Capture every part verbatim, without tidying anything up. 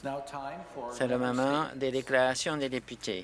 C'est le moment des déclarations des députés.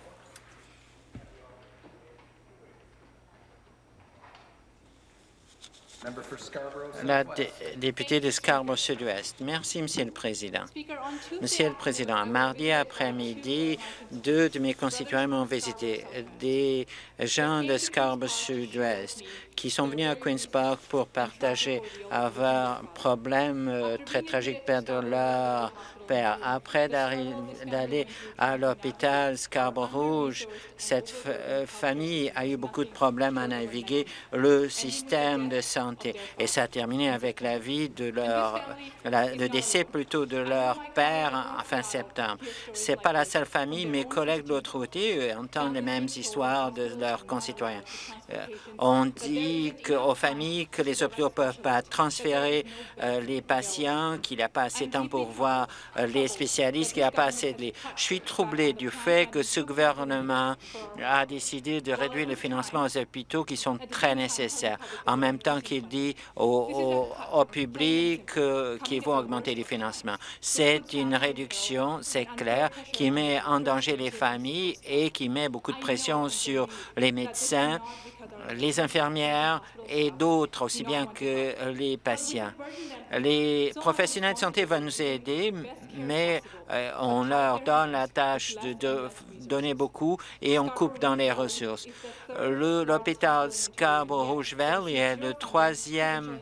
La dé députée de Scarborough Sud-Ouest. Merci, Monsieur le Président. Monsieur le Président, mardi après-midi, deux de mes concitoyens m'ont visité, des gens de Scarborough Sud-Ouest qui sont venus à Queen's Park pour partager avoir problème euh, très tragique, perdre leur père. Après d'aller à l'hôpital Scarborough, cette euh, famille a eu beaucoup de problèmes à naviguer le système de santé et ça a terminé avec la vie de leur, la, le décès plutôt de leur père en, en fin septembre. C'est pas la seule famille, mes collègues de l'autre côté euh, entendent les mêmes histoires de leurs concitoyens. Euh, on dit que, aux familles que les hôpitaux ne peuvent pas transférer euh, les patients, qu'il n'y a pas assez de temps pour voir euh, les spécialistes, qu'il n'y a pas assez de lits. Je suis troublé du fait que ce gouvernement a décidé de réduire le financement aux hôpitaux qui sont très nécessaires, en même temps qu'il dit au, au, au public euh, qu'ils vont augmenter les financements. C'est une réduction, c'est clair, qui met en danger les familles et qui met beaucoup de pression sur les médecins, les infirmières et d'autres, aussi bien que les patients. Les professionnels de santé vont nous aider, mais euh, on leur donne la tâche de, de donner beaucoup et on coupe dans les ressources. L'hôpital Scarborough-Roosevelt est le troisième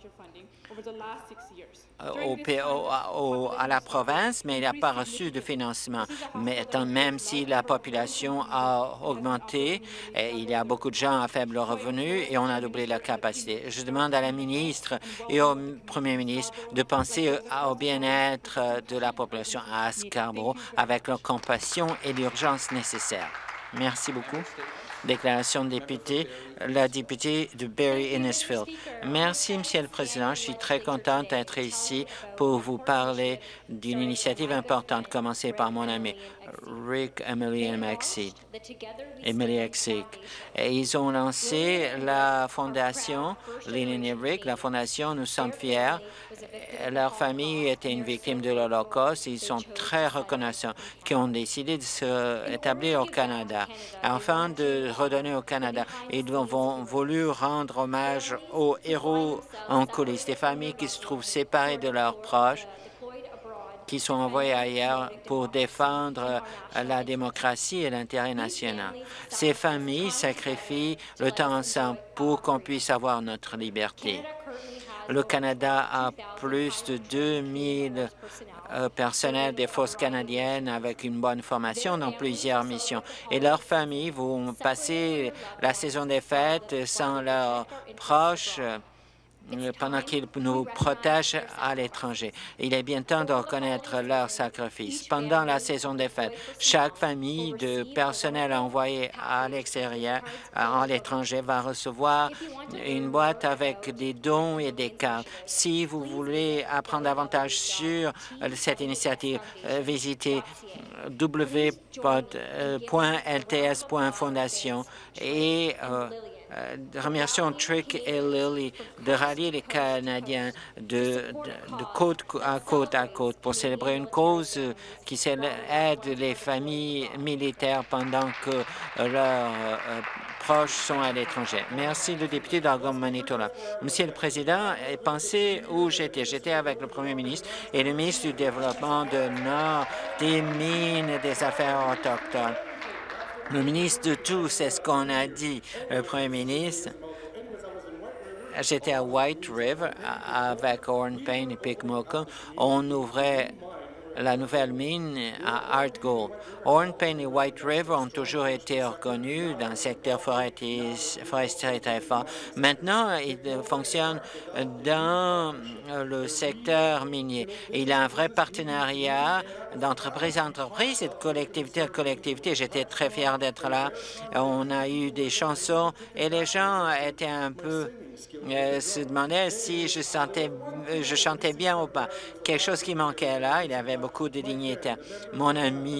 Au, au, au, à la province, mais il n'a pas reçu de financement. Mais même si la population a augmenté, il y a beaucoup de gens à faible revenu et on a doublé la capacité. Je demande à la ministre et au premier ministre de penser au bien-être de la population à Scarborough avec la compassion et l'urgence nécessaire. Merci beaucoup. Déclaration de député, la députée de Barrie-Innisfil. Merci, Monsieur le Président. Je suis très contente d'être ici pour vous parler d'une initiative importante commencée par mon ami Rick, Emily et Maxine. Emily Exig. Et ils ont lancé la fondation, Lynn et Rick, la fondation, nous sommes fiers. Leur famille était une victime de l'Holocauste. Ils sont très reconnaissants qui ont décidé de s'établir au Canada afin de redonner au Canada. Ils ont voulu rendre hommage aux héros en coulisses, des familles qui se trouvent séparées de leurs proches, qui sont envoyés ailleurs pour défendre la démocratie et l'intérêt national. Ces familles sacrifient le temps ensemble pour qu'on puisse avoir notre liberté. Le Canada a plus de deux mille euh, personnels des forces canadiennes avec une bonne formation dans plusieurs missions. Et leurs familles vont passer la saison des fêtes sans leurs proches pendant qu'ils nous protègent à l'étranger. Il est bien temps de reconnaître leur sacrifice. Pendant la saison des fêtes, chaque famille de personnel envoyé à l'extérieur, à l'étranger, va recevoir une boîte avec des dons et des cartes. Si vous voulez apprendre davantage sur cette initiative, visitez w point l t s point fondation et euh, Euh, remercions Trick et Lily de rallier les Canadiens de, de, de côte à côte à côte pour célébrer une cause qui aide les familles militaires pendant que euh, leurs euh, proches sont à l'étranger. Merci, le député d'Algoma-Manitoula. Monsieur le Président, pensez où j'étais. J'étais avec le Premier ministre et le ministre du Développement de Nord, des Mines et des Affaires autochtones. Le ministre de tout, c'est ce qu'on a dit, le Premier ministre. J'étais à White River avec Hornpain et Picmocha. On ouvrait la nouvelle mine à Art Gold. Hornpain et White River ont toujours été reconnus dans le secteur forestier très fort. Maintenant, ils fonctionnent dans le secteur minier. Il y a un vrai partenariat d'entreprise à entreprise et de collectivité à collectivité. J'étais très fier d'être là. On a eu des chansons et les gens étaient un peu euh, se demandaient si je, sentais, je chantais bien ou pas. Quelque chose qui manquait là, il y avait beaucoup de dignité. Mon ami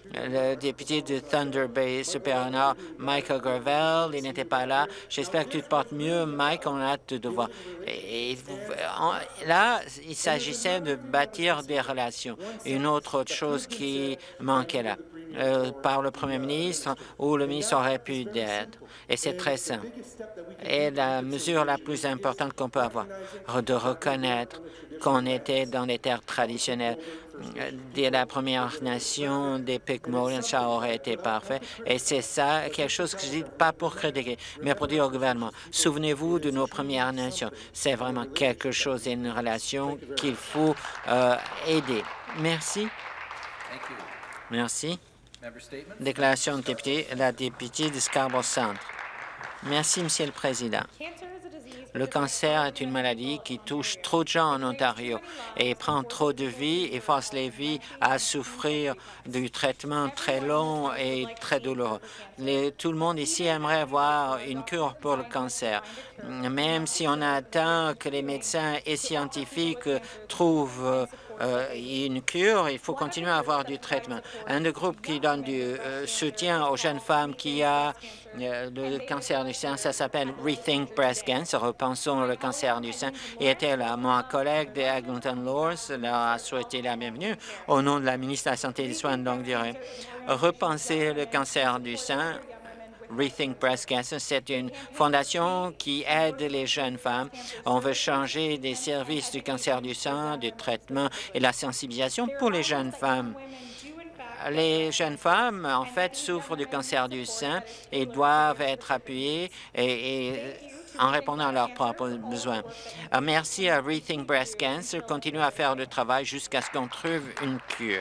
Le député de Thunder Bay Supérieur, Michael Gravel, il n'était pas là. J'espère que tu te portes mieux, Mike. On a hâte de te voir. Et, et, on, là, il s'agissait de bâtir des relations. Une autre, autre chose qui manquait là, euh, par le premier ministre, où le ministre aurait pu d'aide. Et c'est très simple. Et la mesure la plus importante qu'on peut avoir, de reconnaître qu'on était dans les terres traditionnelles de la Première Nation des Picmourians, ça aurait été parfait. Et c'est ça, quelque chose que je dis pas pour critiquer, mais pour dire au gouvernement, souvenez-vous de nos Premières Nations. C'est vraiment quelque chose, une relation qu'il faut euh, aider. Merci. Merci. Déclaration de député, la députée de Scarborough Centre. Merci, Monsieur le Président. Le cancer est une maladie qui touche trop de gens en Ontario et prend trop de vies et force les vies à souffrir du traitement très long et très douloureux. Les, tout le monde ici aimerait avoir une cure pour le cancer, même si on attend que les médecins et scientifiques trouvent Euh, une cure, il faut continuer à avoir du traitement. Un des groupes qui donne du euh, soutien aux jeunes femmes qui ont euh, le cancer du sein, ça s'appelle Rethink Breast Cancer, repensons le cancer du sein, et était là. Mon collègue de Eglinton Lors leur a souhaité la bienvenue au nom de la ministre de la Santé et des Soins de longue durée. Repenser le cancer du sein, Rethink Breast Cancer, c'est une fondation qui aide les jeunes femmes. On veut changer des services du cancer du sein, du traitement et la sensibilisation pour les jeunes femmes. Les jeunes femmes, en fait, souffrent du cancer du sein et doivent être appuyées et, et en répondant à leurs propres besoins. Merci à Rethink Breast Cancer. Continuez à faire le travail jusqu'à ce qu'on trouve une cure.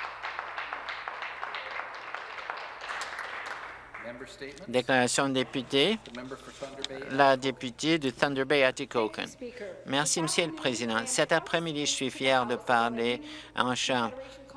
Déclaration de député, la députée de Thunder Bay Atikokan. Merci, Monsieur le Président. Cet après-midi, je suis fier de parler en chambre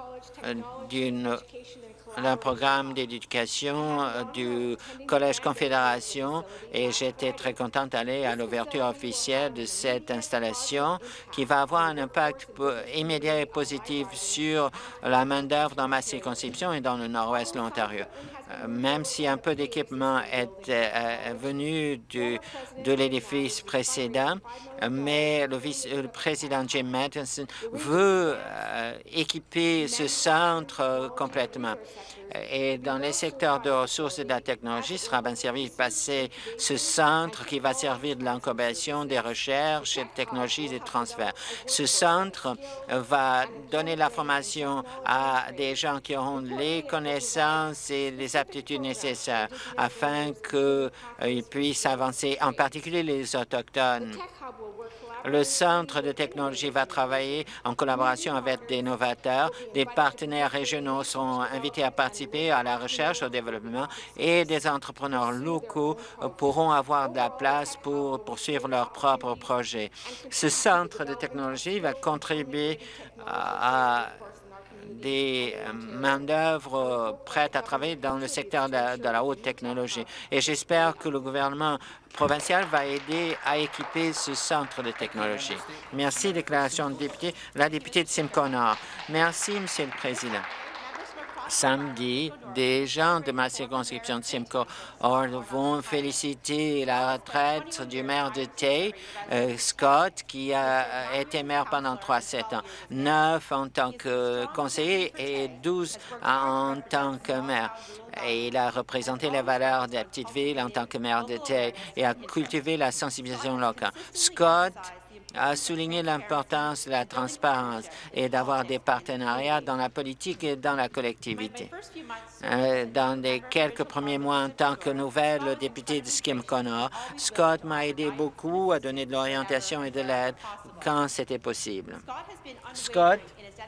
d'une d'un programme d'éducation du Collège Confédération et j'étais très contente d'aller à l'ouverture officielle de cette installation qui va avoir un impact immédiat et positif sur la main-d'œuvre dans ma circonscription et dans le nord-ouest de l'Ontario. Même si un peu d'équipement est euh, venu du, de l'édifice précédent, mais le, vice, le président Jim Matheson veut euh, équiper ce centre euh, complètement. Et dans les secteurs de ressources et de la technologie, sera bien servi de passer ce centre qui va servir de l'incubation des recherches et de technologies et de transfert. Ce centre va donner la formation à des gens qui auront les connaissances et les aptitudes nécessaires afin qu'ils puissent avancer, en particulier les Autochtones. Le Centre de technologie va travailler en collaboration avec des novateurs. Des partenaires régionaux seront invités à participer à la recherche, au développement et des entrepreneurs locaux pourront avoir de la place pour poursuivre leurs propres projets. Ce centre de technologie va contribuer à, à des main-d'œuvre prêtes à travailler dans le secteur de, de la haute technologie. Et j'espère que le gouvernement provincial va aider à équiper ce centre de technologie. Merci, déclaration de député. La députée de Simcoe Nord. Merci, Monsieur le Président. Samedi, des gens de ma circonscription de Simcoe vont féliciter la retraite du maire de Tay, euh, Scott, qui a été maire pendant trois à sept ans, neuf en tant que conseiller et douze en tant que maire. Et il a représenté les valeurs de la petite ville en tant que maire de Tay et a cultivé la sensibilisation locale. Scott a souligné l'importance de la transparence et d'avoir des partenariats dans la politique et dans la collectivité. Euh, dans les quelques premiers mois en tant que nouvelle députée de Simcoe Nord, Scott m'a aidé beaucoup à donner de l'orientation et de l'aide quand c'était possible. Scott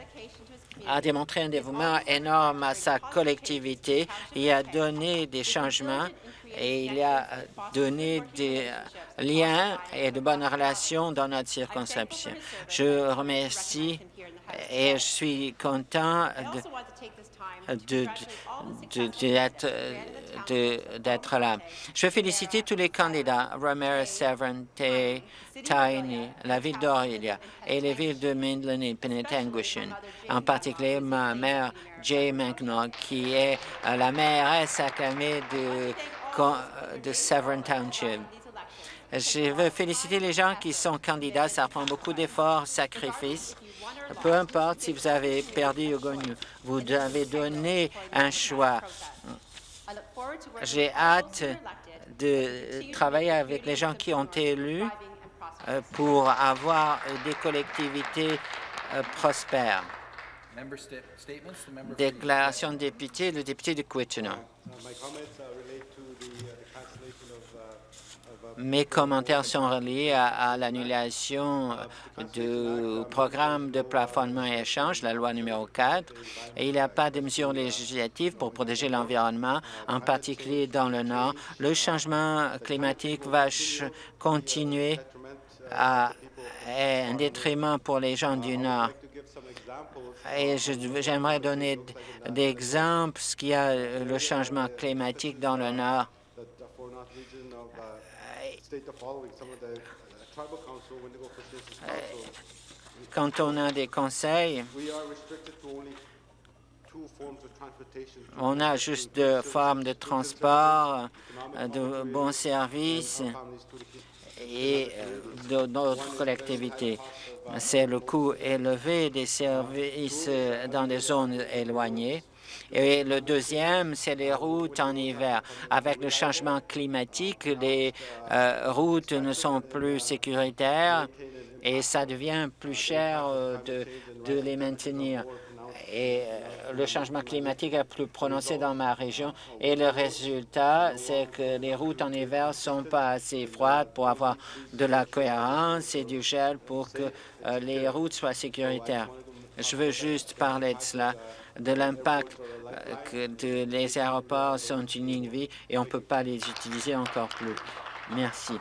a démontré un dévouement énorme à sa collectivité et a donné des changements et il a donné des liens et de bonnes relations dans notre circonscription. Je remercie et je suis content de, de, d'être de, d'être là. Je veux féliciter tous les candidats, Ramirez, Severante, Tiny, la ville d'Orillia et les villes de Midland et Penetanguishene, en particulier ma mère, Jay McNaught, qui est la mairesse acclamée de, de Severn Township. Je veux féliciter les gens qui sont candidats. Ça prend beaucoup d'efforts, sacrifices. Peu importe si vous avez perdu ou gagné, vous avez donné un choix. J'ai hâte de travailler avec les gens qui ont été élus pour avoir des collectivités prospères. Déclaration de député, le député de Kitchener. Mes commentaires sont reliés à, à l'annulation du programme de plafonnement et échange, la loi numéro quatre, et il n'y a pas de mesures législatives pour protéger l'environnement, en particulier dans le Nord. Le changement climatique va continuer à être un détriment pour les gens du Nord. Et j'aimerais donner des exemples, ce qu'il y a le changement climatique dans le Nord. Quand on a des conseils, on a juste deux formes de transport, de bons services et d'autres collectivités. C'est le coût élevé des services dans des zones éloignées. Et le deuxième, c'est les routes en hiver. Avec le changement climatique, les euh, routes ne sont plus sécuritaires et ça devient plus cher euh, de, de les maintenir. Et euh, le changement climatique est plus prononcé dans ma région. Et le résultat, c'est que les routes en hiver ne sont pas assez froides pour avoir de la cohérence et du gel pour que euh, les routes soient sécuritaires. Je veux juste parler de cela, de l'impact que de, les aéroports sont une ligne de vie et on ne peut pas les utiliser encore plus. Merci.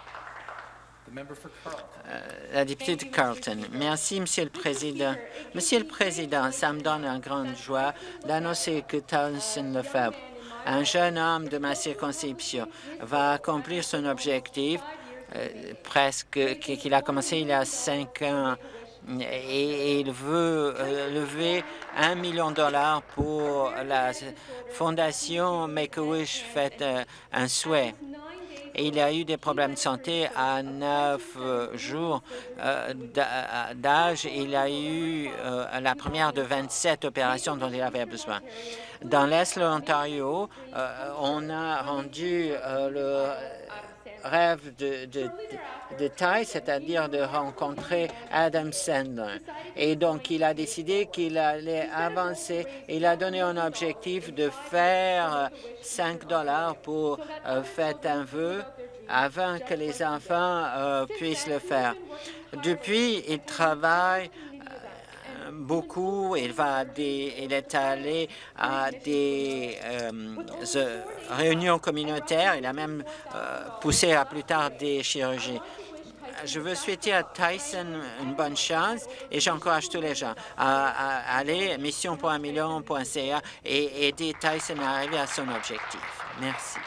Euh, la députée de Carleton. Merci, Monsieur le Président. Monsieur le Président, ça me donne une grande joie d'annoncer que Tyson Lefebvre, un jeune homme de ma circonscription, va accomplir son objectif euh, presque qu'il a commencé il y a cinq ans. Et il veut euh, lever un million de dollars pour la fondation Make-A-Wish fait euh, un souhait. Et il a eu des problèmes de santé à neuf euh, jours euh, d'âge. Il a eu euh, la première de vingt-sept opérations dont il avait besoin. Dans l'Est de l'Ontario, euh, on a rendu euh, le rêve de, de, de taille, c'est-à-dire de rencontrer Adam Sandler. Et donc, il a décidé qu'il allait avancer. Il a donné un objectif de faire cinq dollars pour euh, faire un vœu avant que les enfants euh, puissent le faire. Depuis, il travaille beaucoup. Il, va des, il est allé à des euh, réunions communautaires. Il a même euh, poussé à plus tard des chirurgies. Je veux souhaiter à Tyson une bonne chance et j'encourage tous les gens à, à aller à mission point un million point c a et aider Tyson à arriver à son objectif. Merci.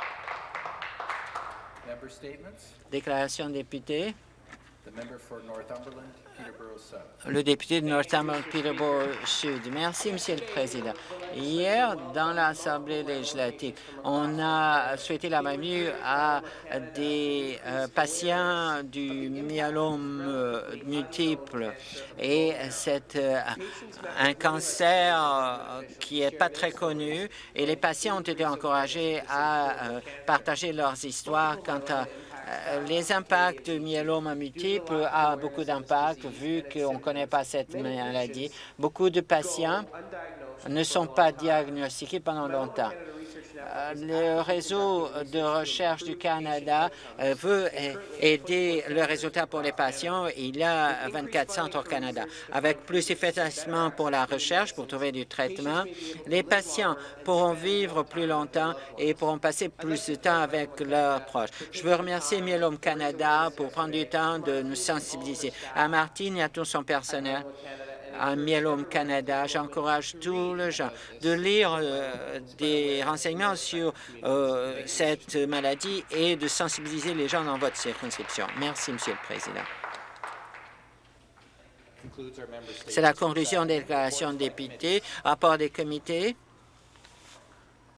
Déclaration de député. Le député de Northumberland-Peterborough Sud. Merci, Monsieur le Président. Hier, dans l'Assemblée législative, on a souhaité la bienvenue à des euh, patients du myélome euh, multiple. Et c'est euh, un cancer euh, qui n'est pas très connu. Et les patients ont été encouragés à euh, partager leurs histoires quant à les impacts du myélome multiple ont beaucoup d'impact vu qu'on ne connaît pas cette maladie. Beaucoup de patients ne sont pas diagnostiqués pendant longtemps. Le réseau de recherche du Canada veut aider le résultat pour les patients. Il y a vingt-quatre centres au Canada. Avec plus d'effacement pour la recherche, pour trouver du traitement, les patients pourront vivre plus longtemps et pourront passer plus de temps avec leurs proches. Je veux remercier Myélome Canada pour prendre du temps de nous sensibiliser. À Martine et à tout son personnel, à Myélome Canada. J'encourage tous les gens de lire euh, des renseignements sur euh, cette maladie et de sensibiliser les gens dans votre circonscription. Merci, Monsieur le Président. C'est la conclusion des déclarations de députés. Rapport des comités.